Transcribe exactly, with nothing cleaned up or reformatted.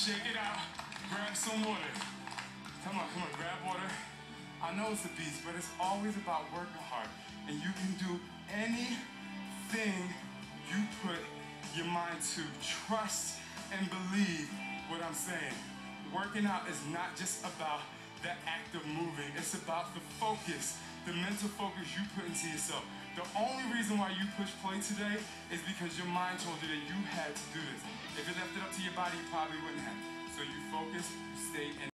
Shake it out. Grab some water. Come on, come on, grab water. I know it's a beast, but it's always about working hard. And you can do anything you put your mind to. Trust and believe what I'm saying. Working out is not just about the act of moving. It's about the focus, the mental focus you put into yourself. The only reason why you push play today is because your mind told you that you had to do this. If it left it up to your body, you probably wouldn't have. So you focus, you stay in